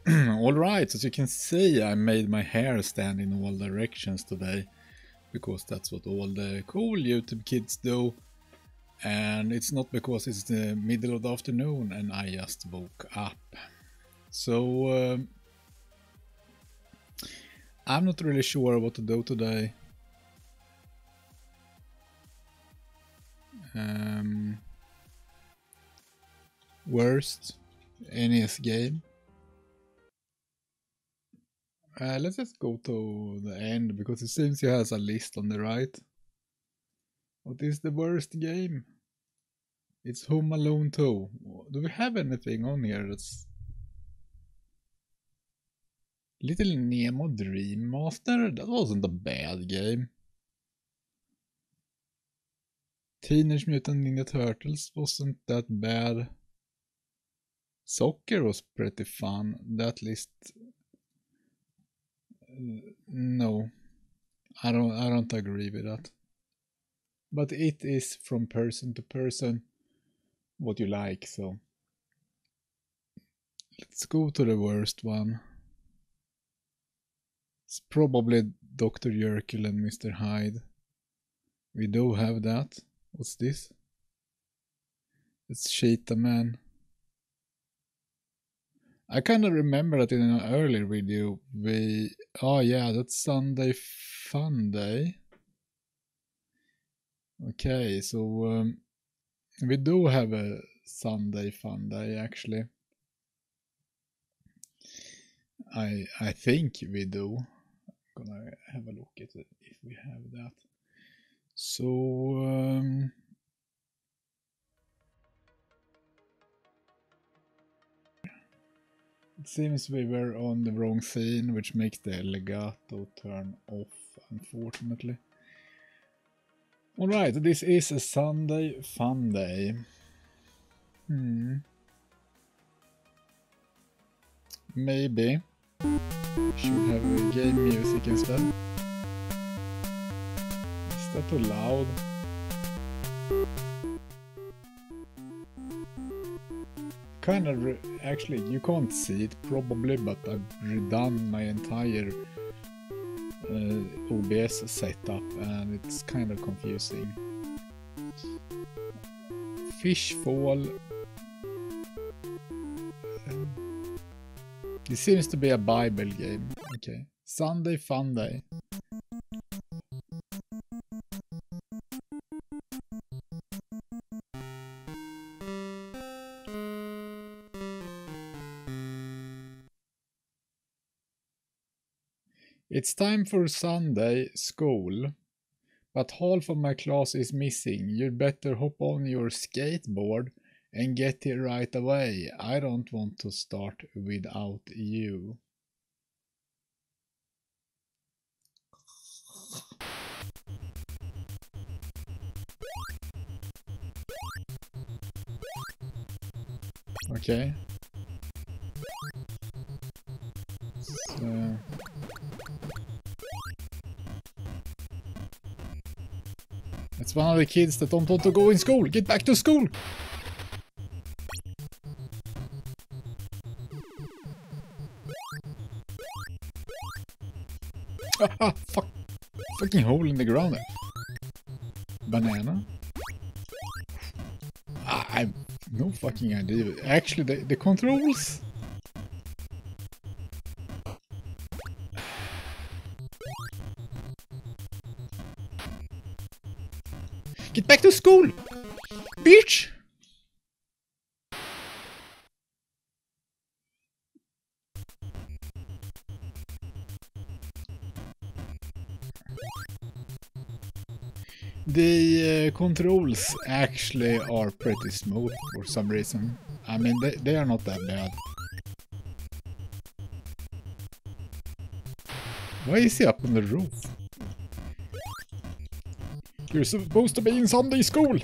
Alright, as you can see, I made my hair stand in all directions today, because that's what all the cool YouTube kids do. And it's not because it's the middle of the afternoon and I just woke up. So, I'm not really sure what to do today. Worst NES game. Let's just go to the end, because it seems he has a list on the right. What is the worst game? It's Home Alone 2. Do we have anything on here that's... Little Nemo Dream Master? That wasn't a bad game. Teenage Mutant Ninja Turtles wasn't that bad. Soccer was pretty fun. That list... no. I don't agree with that. But it is from person to person what you like, so... Let's go to the worst one. It's probably Dr. Jekyll and Mr. Hyde. We do have that. What's this? It's Cheetah Man. I kinda remember that in an earlier video we... Oh yeah, that's Sunday Funday. Okay, so we do have a Sunday Funday actually. I think we do. I'm gonna have a look at it if we have that. So it seems we were on the wrong scene, which makes the legato turn off, unfortunately. Alright, this is a Sunday Funday. Maybe should have a game music instead. Is that too loud? Kind of, actually, you can't see it probably, but I've redone my entire OBS setup and it's kind of confusing. Fishfall. This seems to be a Bible game. Okay. Sunday Funday. It's time for Sunday school, but half of my class is missing. You'd better hop on your skateboard and get here right away. I don't want to start without you. Okay. So... It's one of the kids that don't want to go in school. Get back to school! Ah, fuck. Fucking hole in the ground there. Banana? I have no fucking idea. Actually, the controls... Get back to school! Bitch! The controls actually are pretty smooth for some reason. I mean, they are not that bad. Why is he up on the roof? You're supposed to be in Sunday school!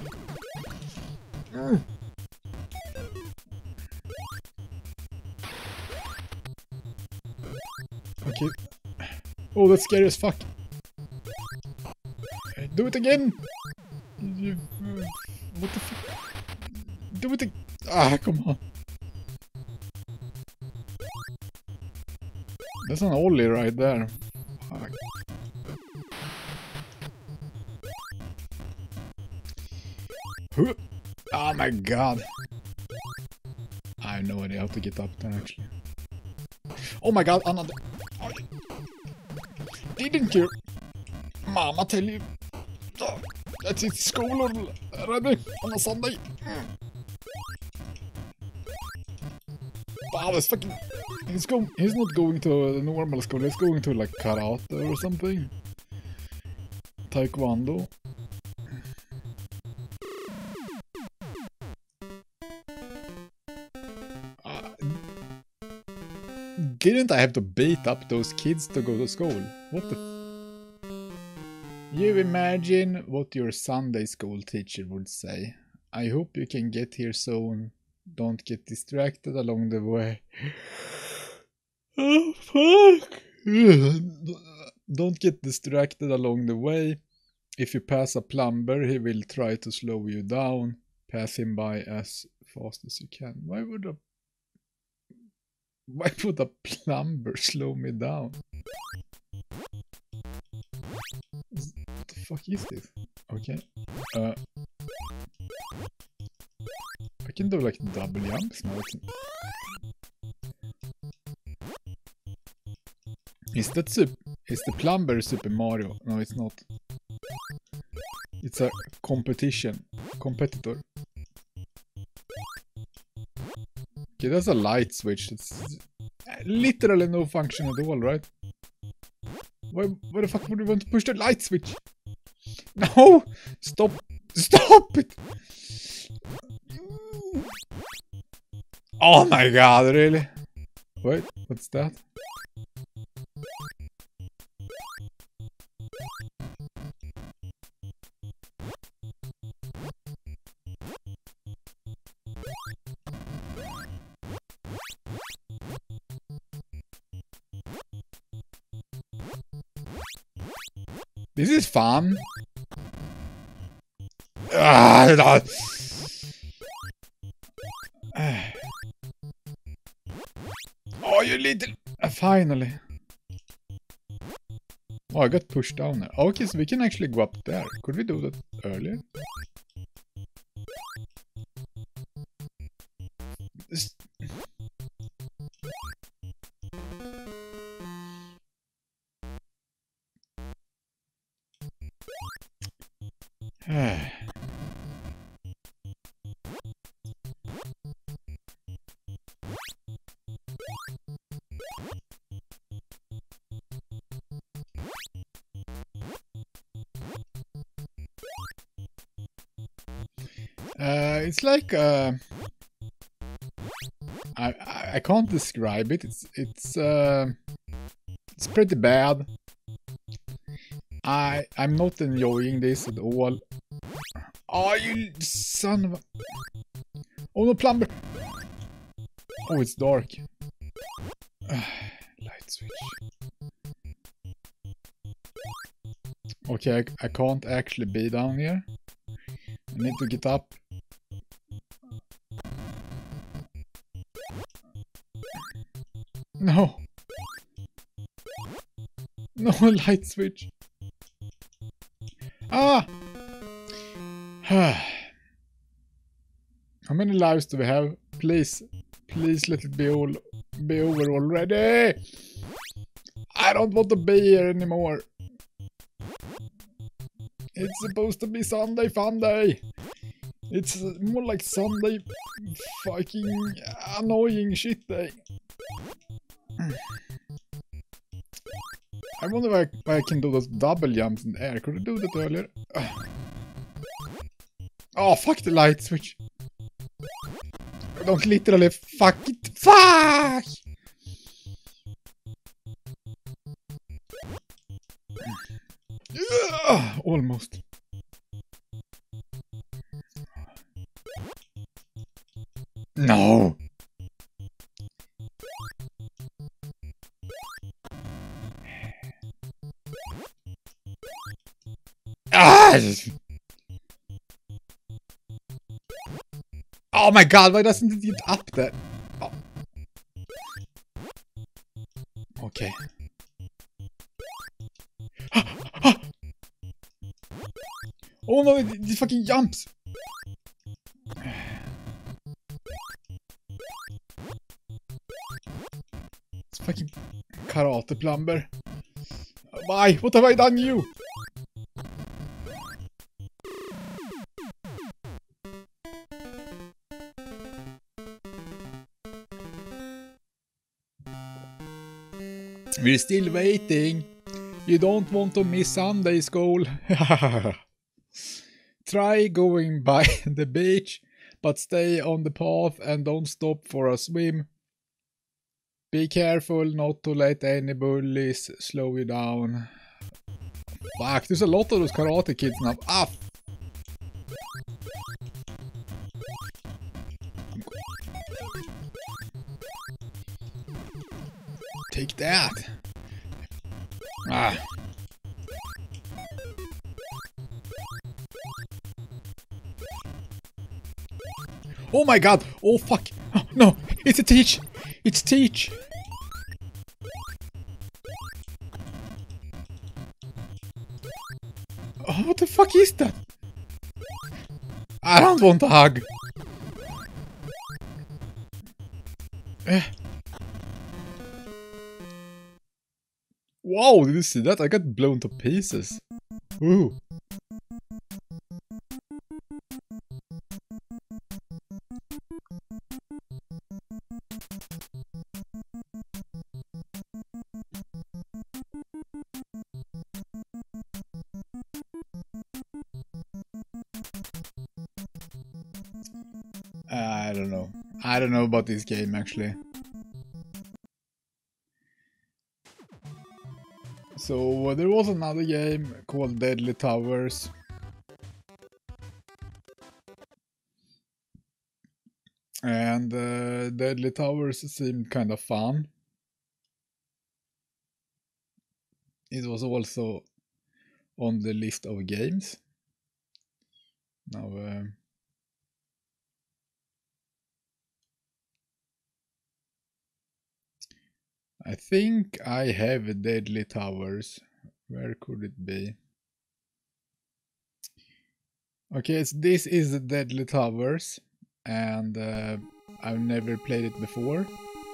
Okay. Oh, that's scary as fuck. Do it again! What the fuck? Do it again! Ah, come on. There's an ollie right there. Fuck. Oh my god. I have no idea how to get up there actually. Oh my god, another. Didn't your mama tell you that it's school already on a Sunday? Wow, this fucking... He's not going to a normal school, he's going to like karate or something. Taekwondo. Didn't I have to beat up those kids to go to school? What the... You imagine what your Sunday school teacher would say. I hope you can get here soon. Don't get distracted along the way. Oh, fuck! Don't get distracted along the way. If you pass a plumber, he will try to slow you down. Pass him by as fast as you can. Why would a plumber slow me down? What the fuck is this? Okay. I can do like double jumps now. Is the plumber Super Mario? No, it's not. It's a competitor. Okay, that's a light switch. It's literally no function at all, right? Why the fuck would you want to push the light switch? No! Stop it! Oh my god, really? Wait, what's that? This is fun. Oh, you little... finally. Oh, I got pushed down there. Okay, so we can actually go up there. Could we do that earlier? It's like I can't describe it. It's pretty bad. I'm not enjoying this at all. Oh, you son of a... Oh no, plumber! Oh, it's dark. Light switch. Okay, I can't actually be down here. I need to get up. No. No light switch. Ah! How many lives do we have? Please. Please let it be over already. I don't want to be here anymore. It's supposed to be Sunday Funday. It's more like Sunday fucking annoying shit day. I wonder why I can do those double jumps in the air. Could I do that earlier? Oh, fuck the light switch. I don't literally fuck it. Fuck! Almost. No! Ah! Oh my god, why doesn't it get up there? Oh. Okay. Oh no, it fucking jumps! It's fucking karate plumber. Why? What have I done you? We're still waiting. You don't want to miss Sunday's goal. Try going by the beach, but stay on the path and don't stop for a swim. Be careful not to let any bullies slow you down. Fuck, there's a lot of those karate kids now. Ah! Take that! Ah! Oh my god! Oh fuck! Oh, no! It's a Teach! It's Teach! Oh, what the fuck is that? I don't want a hug! Wow, did you see that? I got blown to pieces. Ooh. I don't know. I don't know about this game actually. So there was another game called Deadly Towers. And Deadly Towers seemed kind of fun. It was also on the list of games. Now I think I have Deadly Towers. Where could it be? Okay, so this is the Deadly Towers, and I've never played it before.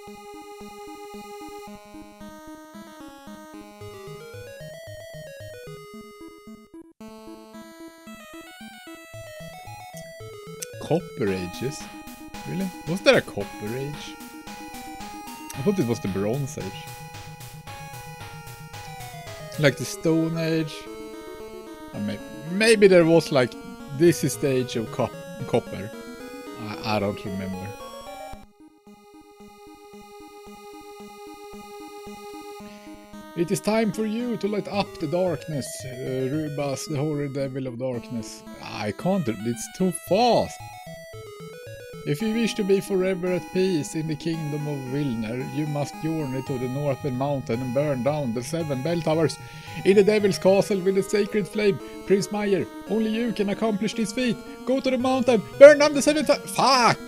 Copper Ages? Really? Was there a Copper Age? I thought it was the Bronze Age. Like the Stone Age. Maybe there was like, this is the age of copper. I don't remember. It is time for you to light up the darkness, Rubas, the hoary devil of darkness. I can't, it's too fast. If you wish to be forever at peace in the kingdom of Vilner, you must journey to the northern mountain and burn down the 7 bell towers. In the devil's castle with the sacred flame, Prince Meyer, only you can accomplish this feat. Go to the mountain, burn down the 7 towers. Fuck!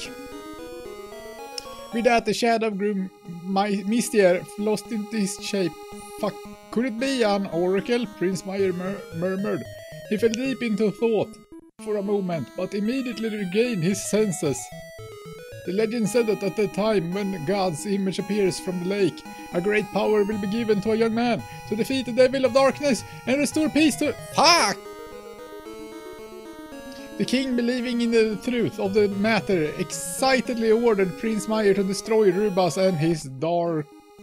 With that, the shadow grew mistier, lost into his shape. Fuck, could it be an oracle? Prince Meyer murmured. He fell deep into thought for a moment, but immediately regained his senses. The legend said that at the time when God's image appears from the lake, a great power will be given to a young man to defeat the devil of darkness and restore peace to... Fuck! The king, believing in the truth of the matter, excitedly ordered Prince Meyer to destroy Rubas and his dark...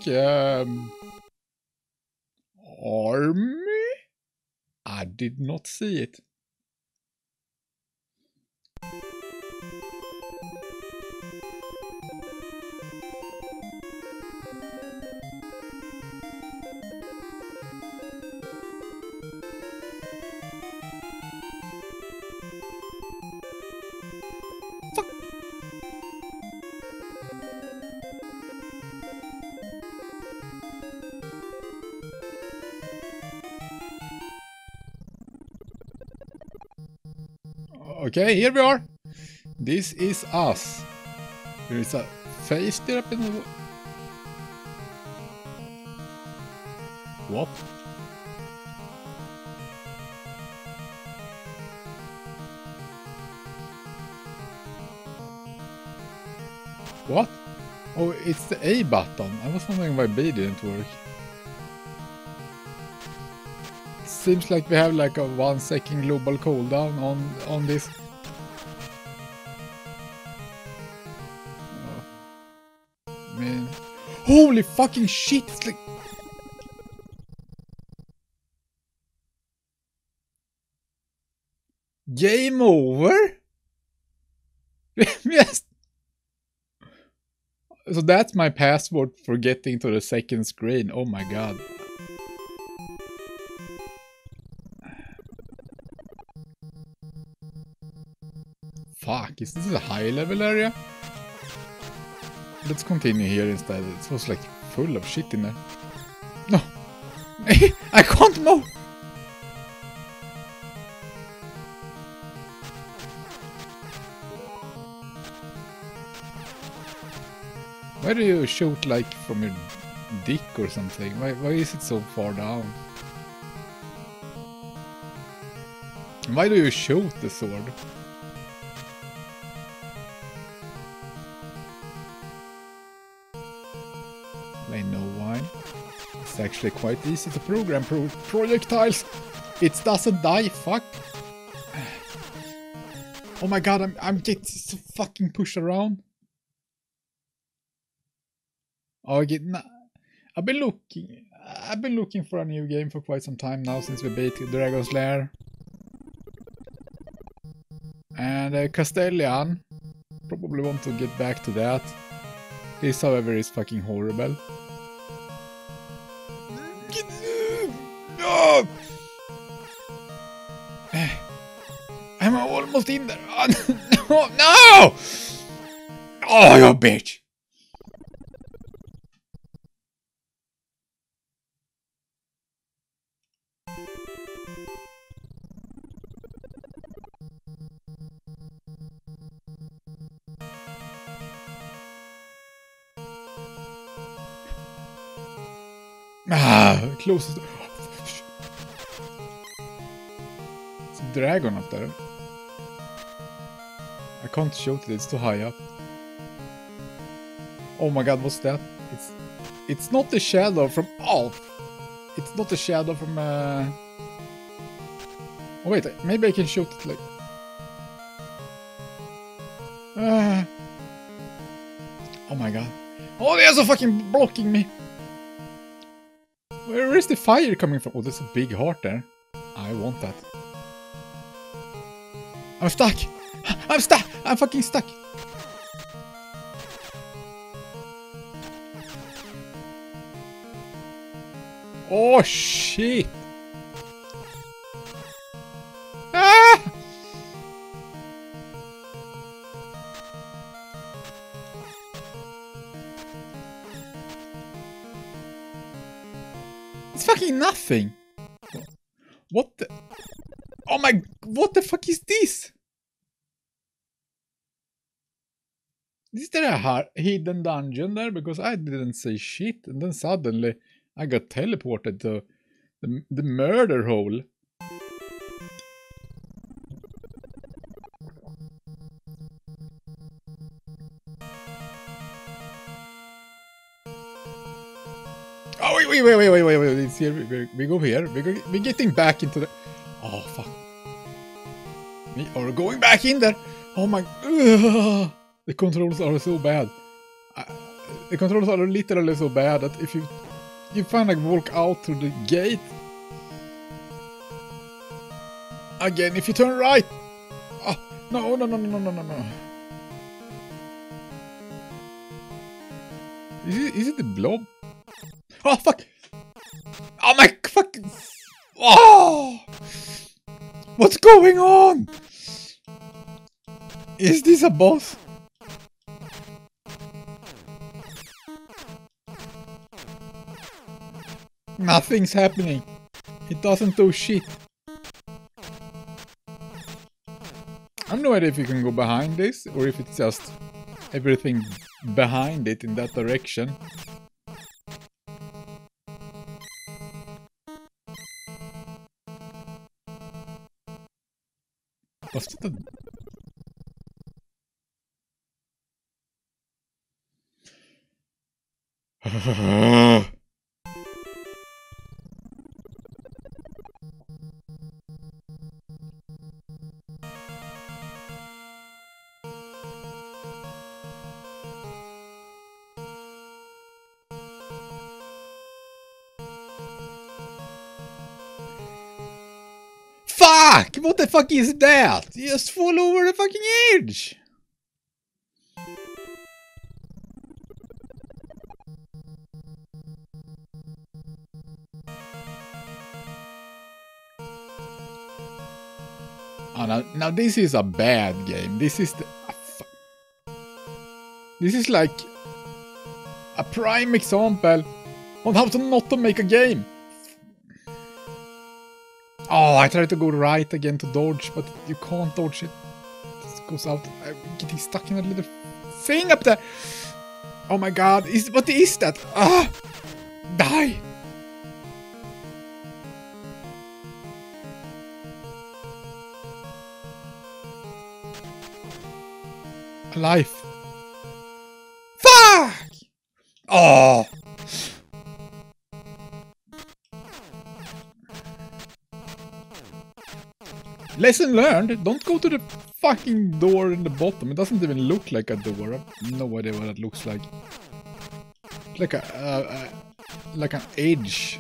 army? I did not see it. Okay, here we are. This is us. There is a face there up in the... What? What? Oh, it's the A button. I was wondering why B didn't work. Seems like we have like a 1 second global cooldown on this. Oh. Man. Holy fucking shit! It's like... Game over? Yes. So that's my password for getting to the second screen. Oh my god. Fuck, is this a high level area? Let's continue here instead. It was like full of shit in there. No! I can't move! Why do you shoot like from your dick or something? Why is it so far down? Why do you shoot the sword? I know why. It's actually quite easy to program projectiles. It doesn't die, fuck. Oh my god, I'm getting so fucking pushed around. Oh, I've been looking for a new game for quite some time now since we beat Dragon's Lair. And Castellian. Probably want to get back to that. This, however, is fucking horrible. No! I'm almost in there. No! Oh, you bitch! Closest. It's a dragon up there. I can't shoot it, it's too high up. Oh my god, what's that? It's not the shadow from... Oh! It's not the shadow from... Oh wait, maybe I can shoot it like... Oh my god. Oh, they're so fucking blocking me! Where is the fire coming from? Oh, there's a big heart there. I want that. I'm stuck! I'm stuck! I'm fucking stuck! Oh shit! Ah! It's fucking nothing! What the... Oh my... What the fuck is this? Is there a hidden dungeon there? Because I didn't say shit, and then suddenly I got teleported to the murder hole. Oh wait! It's here. We go here. We're getting back into the... Oh fuck! We are going back in there. Oh my... Ugh. The controls are so bad. The controls are literally so bad that if you find like walk out through the gate. Again, if you turn right. Oh, no. Is it the blob? Oh fuck! Oh my fucking... Oh! What's going on? Is this a boss? Nothing's happening. It doesn't do shit. I have no idea if you can go behind this or if it's just everything behind it in that direction. Was det en... Fuck! What the fuck is that? You just fall over the fucking edge! Oh, now this is a bad game. This is the... This is like a prime example on how to not to make a game. Oh, I tried to go right again to dodge, but you can't dodge it. It goes out. I'm getting stuck in a little thing up there. Oh my god, what is that? Ah! Die! Alive. Fuck! Oh! Lesson learned, don't go to the fucking door in the bottom. It doesn't even look like a door. I have no idea what it looks like. Like like an edge.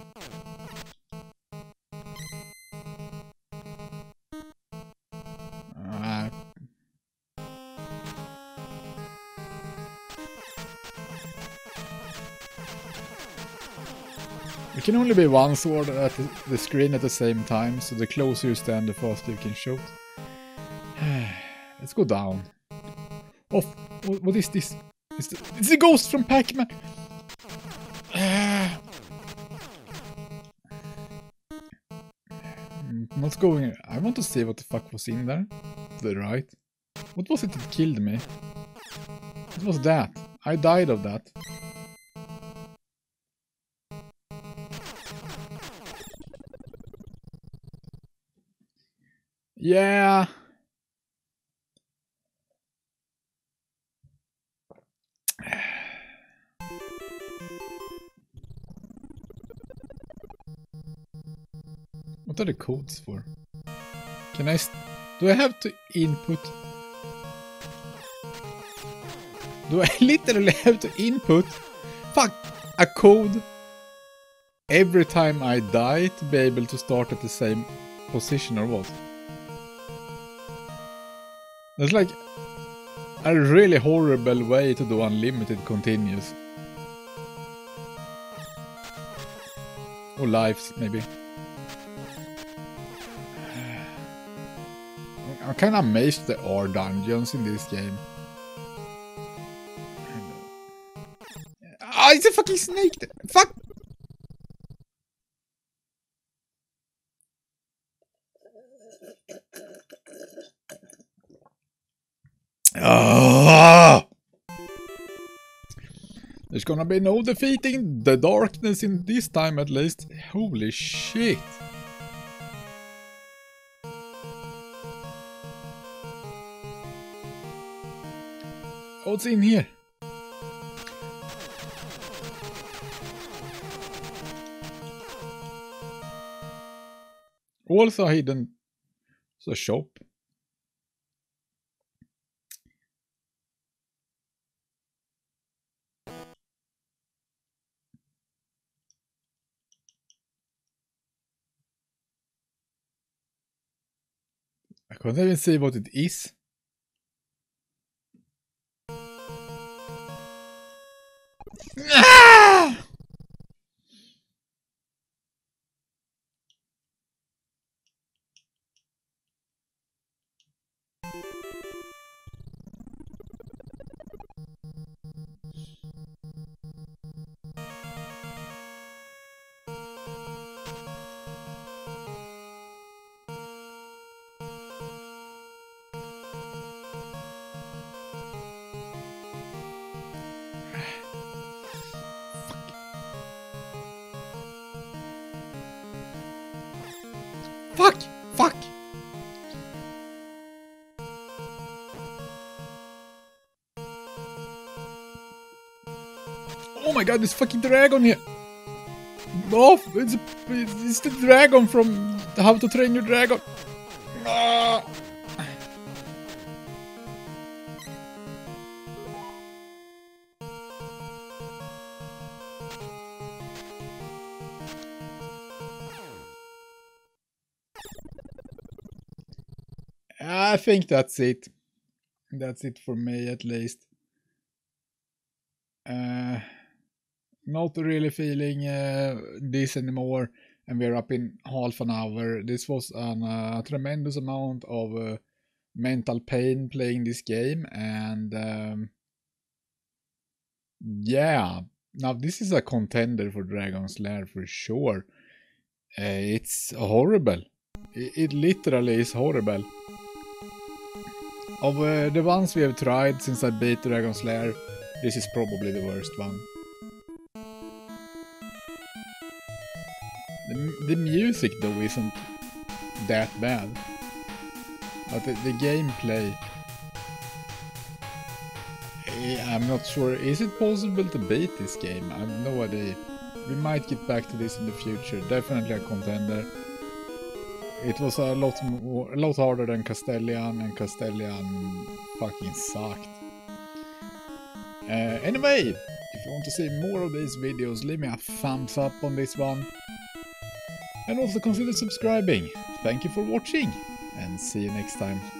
It can only be one sword at the screen at the same time, so the closer you stand, the faster you can shoot. Let's go down. Oh, what is this? It's the ghost from Pac-Man! Not going... I want to see what the fuck was in there. To the right. What was it that killed me? What was that? I died of that. Yeah. What are the codes for? Can I... Do I have to input... Do I literally have to input... Fuck! A code every time I die to be able to start at the same position or what? That's like a really horrible way to do unlimited continuous. Or lives, maybe. I'm kinda amazed there are dungeons in this game. Ah, it's a fucking snake! Fuck! Ah! There's gonna be no defeating the darkness in this time at least. Holy shit! What's in here? Also hidden. It's a shop. I can't even see what it is. Ah! Fuck! Fuck! god, this fucking dragon here! Oh, it's the dragon from How to Train Your Dragon! Ah. I think that's it. That's it for me, at least. Not really feeling this anymore, and we're up in half an hour. This was a tremendous amount of mental pain playing this game, and yeah, now this is a contender for Dragon's Lair for sure. It's horrible. It literally is horrible. Of the ones we have tried since I beat Dragon's Lair, this is probably the worst one. The music though isn't that bad, but the gameplay, I'm not sure. Is it possible to beat this game? I have no idea. We might get back to this in the future. Definitely a contender. It was a lot harder than Castellian, and Castellian fucking sucked. Anyway, if you want to see more of these videos, leave me a thumbs up on this one. And also consider subscribing. Thank you for watching, and see you next time.